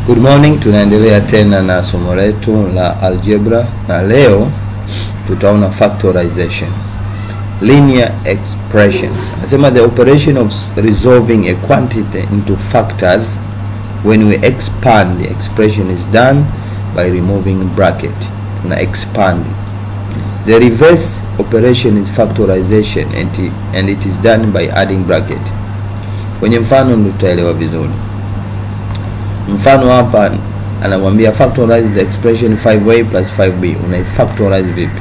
Good morning, tunaendelea tena na somo letu la algebra na leo tutaona factorization. Linear expressions. Nasema the operation of resolving a quantity into factors when we expand the expression is done by removing bracket. Tuna expand. The reverse operation is factorization and it is done by adding bracket. Kwenye mfano ndio tutaelewa vizuri. Mfano hapa anamwambia factorize the expression 5a plus 5b. Unaifactorize vipi?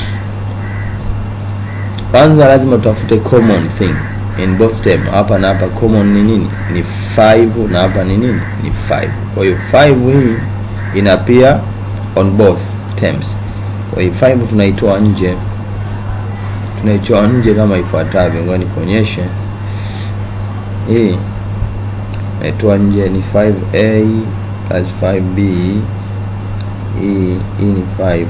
Kwanza lazima tutafute common thing in both term. Hapa na hapa common ni nini? Ni 5 na hapa ni nini? Ni 5. Kwa hiyo 5 hii ina appear on both terms. Kwa hiyo 5 tunaitoa nje. Tunaitoa nje kama ifuatavyo. Ngoja nikuonyeshe. Hii naitoa nje ni 5a plus 5b. Hii ni 5.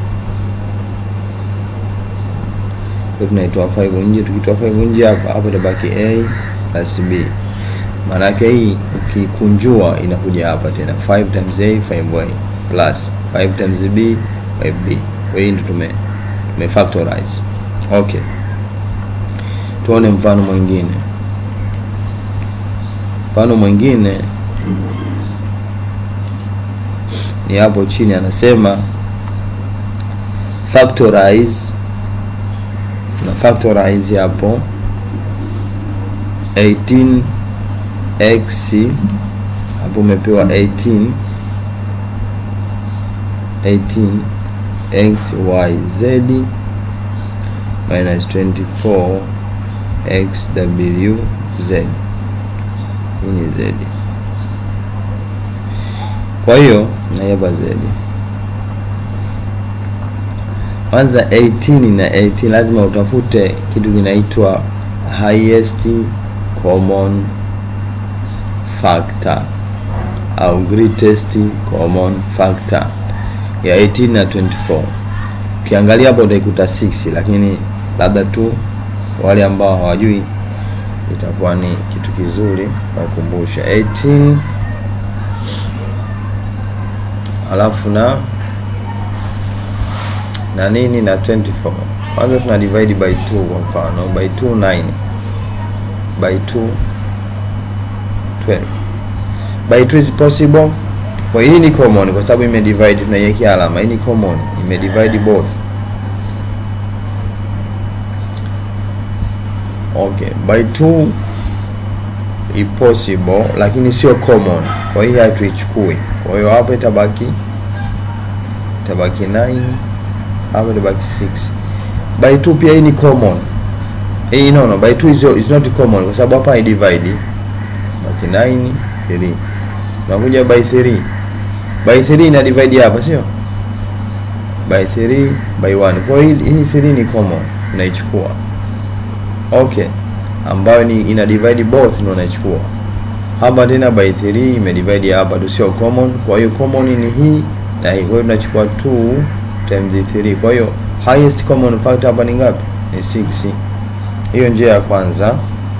Tunaitoa 5 nje. Tukitoa 5 nje hapa itabaki a plus b. Maana yake hii ukikunjua inakuja hapa tena 5 times a 5a plus 5 times b 5b. Kwa hiyo ndio tume factorize. Okay. Tuone mfano mwingine. Mfano mwingine ni hapo chini anasema factorize. Na factorize hapo 18x hapo umepewa 18xyz minus 24xwz. Hii ni z. Kwa hiyo na hapa z. Kwanza 18 na 18 lazima utafute kitu kinaitwa highest common factor au greatest common factor ya 18 na 24. Ukiangalia hapo utaikuta 6, lakini labda tu wale ambao hawajui itakuwa ni kitu kizuri kukumbusha 18 alafu na nini na 24. Kwanza tuna divide by 2 kwa mfano by 2 9 by 2 12 by 2 is possible. Kwa hii ni common kwa sababu ime divide, tunaiwekea alama. Hii ni common, ime divide both. Okay, by 2 is possible lakini sio common. Kwa hiyo hatuichukui. Kwa hiyo hapa itabaki 9, hapa itabaki 6. By 2 pia hii ni common. Hii no by 2 is not common kwa sababu hapa i divide. Baki 9 3. Nakuja by 3. By 3 ina divide hapa sio? By 3 by 1. Kwa hiyo hii 3 ni common, unaichukua. Okay, ambayo ni ina divide both ndio unachukua. Hapa tena by 3 ime divide hapa tu sio common. Kwa hiyo common ni hii na hii. Kwa hiyo tunachukua 2 times 3. Kwa hiyo highest common factor hapa ni ngapi? Ni 6. Hiyo njia ya kwanza.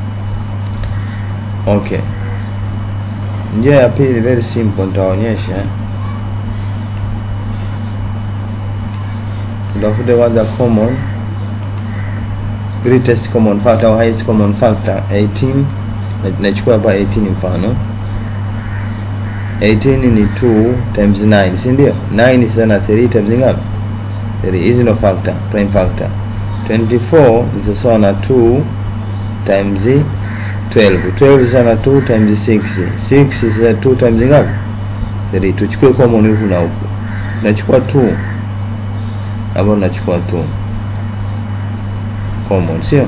Okay. Njia ya pili very simple, nitaonyesha. Tutafute kwanza common greatest common factor au highest common factor 18. Nachukua hapa 18 mfano. 18 ni 2 times 9, si ndio? 9 is sana 3 times ngapi? 3 is no factor, prime factor. 24 is sawa na 2 times 12. 12 is sana 2 times 6. 6 is 2 times ngapi? 3. Tuchukue common huku na huku. Nachukua 2. Hapo nachukua 2. Common sio?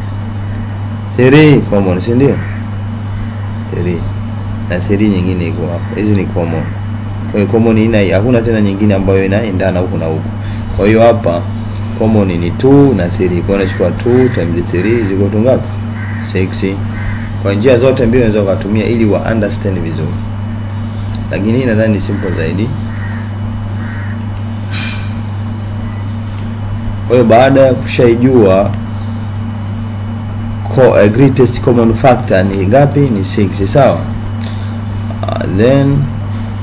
3 common si ndio? 3 na 3 nyingine iko hapa. Hizi ni common. Kwa hiyo common ina hakuna tena nyingine ambayo inaendana huku na huku. Kwa hiyo hapa common ni 2 na 3. Kwa hiyo nachukua 2 times 3 ziko tu ngapi? 6. Kwa njia zote mbili unaweza kutumia ili wa understand vizuri. Lakini hii nadhani ni simple zaidi. Kwa hiyo baada ya kushaijua greatest common factor ni ngapi? Ni 6, sawa? Then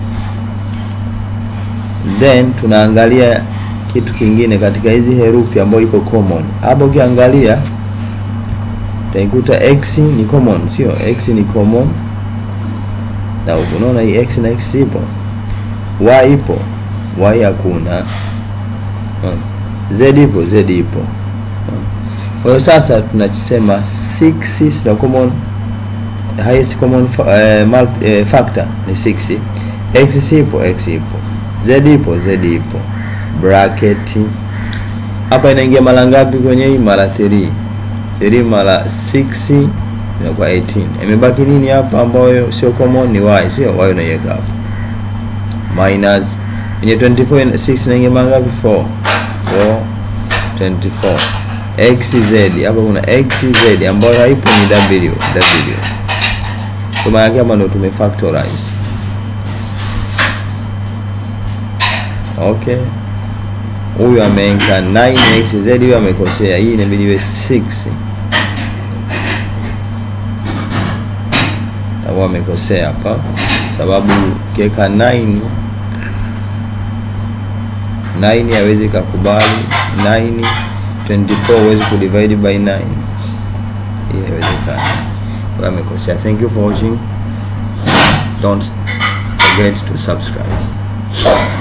then tunaangalia kitu kingine katika hizi herufi ambayo iko common. Hapo ukiangalia utaikuta x ni common, sio? X ni common. Na unaona hii x na x ipo. Y ipo. Y hakuna. Z ipo, Z ipo. Kwa hiyo sasa tunasema 6 is the common highest common factor ni 6. X ipo, X ipo. Z ipo, Z ipo. Bracket. Hapa inaingia mara ngapi kwenye hii? Mara 3. 3 mara 6 inakuwa 18. Imebaki nini hapa ambayo sio common? Ni y, sio? Y unaiweka hapa. Minus kwenye 24 6 inaingia mara ngapi? 4. 24. XZ hapa kuna XZ ambayo haipo ni W. Kwa maana yake ndo tumefactorize. Okay. Huyu ameweka 9xz, huyu amekosea. Hii inabidi iwe 6. Hapo amekosea hapa. Sababu kiweka 9 hawezi kukubali 9 24 huwezi kudivide by 9. Hii haiwezekani. Kwa amekosea. Thank you for watching. Don't forget to subscribe.